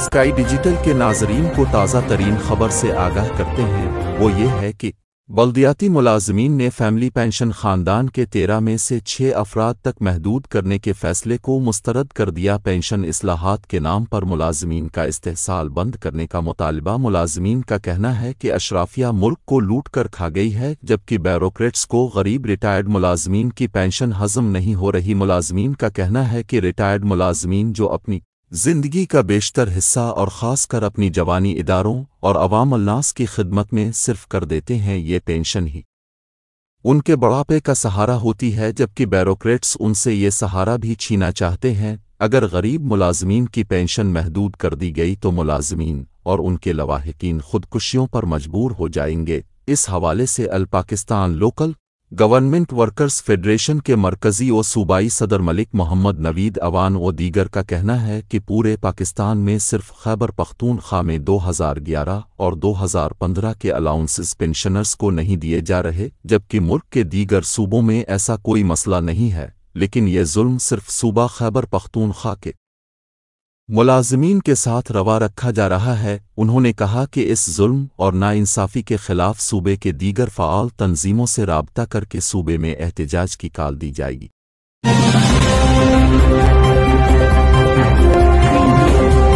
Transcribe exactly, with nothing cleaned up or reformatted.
Sky digital के नाजरीन को ताज़ा तरीन खबर से आगाह करते हैं। वो ये है कि बल्दियाती मुलाजमीन ने फैमिली पेंशन खानदान के तेरह में से छः अफराद तक महदूद करने के फैसले को मुस्तरद कर दिया। पेंशन इस्लाहात के नाम पर मुलाजमीन का इस्तेहसाल बंद करने का मुतालबा। मुलाजमीन का कहना है कि अशराफिया मुल्क को लूट कर खा गई है, जबकि ब्यूरोक्रेट्स को गरीब रिटायर्ड मुलाजमीन की पेंशन हजम नहीं हो रही। मुलाजमीन का कहना है कि रिटायर्ड मुलाजमीन जो अपनी जिंदगी का बेशतर हिस्सा और ख़ासकर अपनी जवानी इदारों और अवाम अन्नास की खिदमत में सिर्फ कर देते हैं, ये पेंशन ही उनके बुढ़ापे का सहारा होती है, जबकि ब्यूरोक्रेट्स उनसे ये सहारा भी छीना चाहते हैं। अगर गरीब मुलाजमीन की पेंशन महदूद कर दी गई तो मुलाजमीन और उनके लवाहिकीन खुदकुशियों पर मजबूर हो जाएंगे। इस हवाले से all Pakistan local government workers federation के मरकज़ी और सूबाई सदर मलिक मोहम्मद नवीद अवान व दीगर का कहना है कि पूरे पाकिस्तान में सिर्फ खैबर पख्तूनख्वा में दो हज़ार ग्यारह और दो हज़ार पंद्रह के अलाउंसेस पेंशनर्स को नहीं दिए जा रहे, जबकि मुल्क के दीगर सूबों में ऐसा कोई मसला नहीं है। लेकिन ये जुल्म सिर्फ सूबा खैबर पख्तूनख्वा के मुलाजमीन के साथ रवा रखा जा रहा है। उन्होंने कहा कि इस जुल्म और नाइंसाफ़ी के खिलाफ सूबे के दीगर फ़आल तंजीमों से राब्ता करके सूबे में एहतजाज की कॉल दी जाएगी।